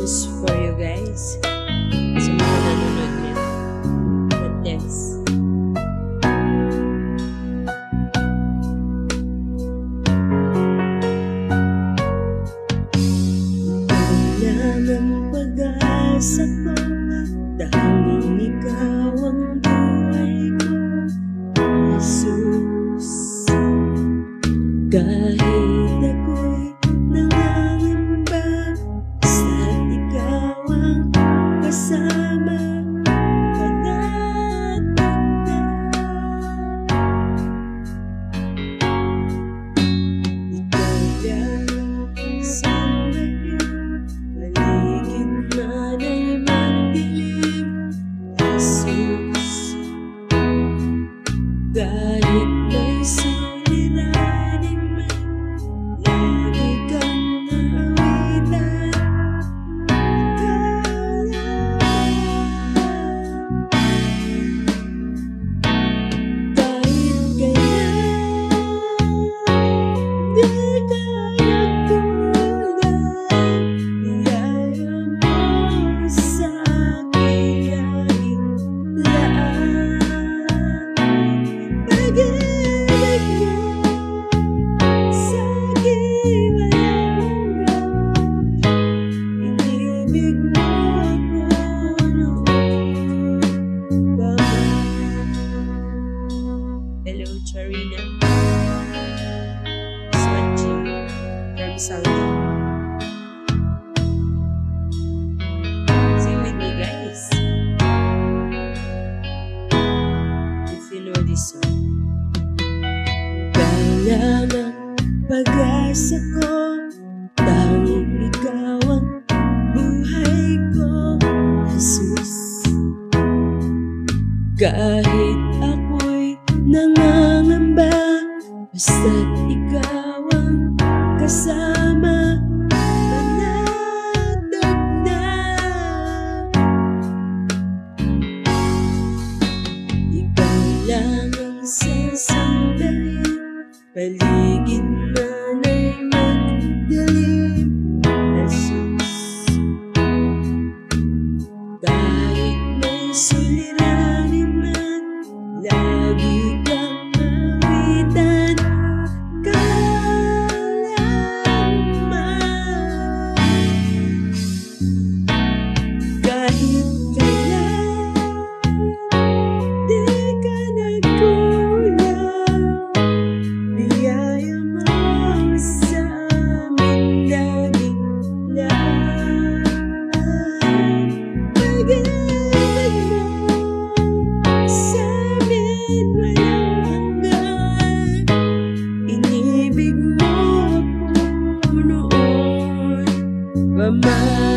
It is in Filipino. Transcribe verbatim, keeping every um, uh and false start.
songs for you guys. Sa mga nanonood niya. God bless. Ikaw lang ang pag-asa ko, tanging ikaw ang buhay ko, Jesus. Kahit ako'y nangangamba, basta't ikaw ang kasama, panatagda. Ikaw lang sa ngayon, paligid man ay magdilim, Jesus. Kahit may suliranin man, lagi kang naawitan. Ikaw lang. Kahit kailan di ka nagkulang, biyaya mo sa aking laging laan. Pag-ibig mo sa aking walang hanggan, inibig mo ako noon pa man. Hello, Charina. Swatching from Saudi. Sing with me, guys. If you know this song. Ikaw lang ang pag-asa ko, tanging ikaw ang buhay ko, Jesus. Kahit ako'y nangangamba, basta't ikaw ang kasama, panatag na. Ikaw lang ang sasandayin, paligid man ay magdilim, Jesus. Kahit may suliranin man, lagi kang mawitan. Kalaman. Kahit kailan di ka nagkulang, biyaya mo sa amin laging laan. Pag-ibig mo sa amin walang hanggan, inibig mo ako noon pa man.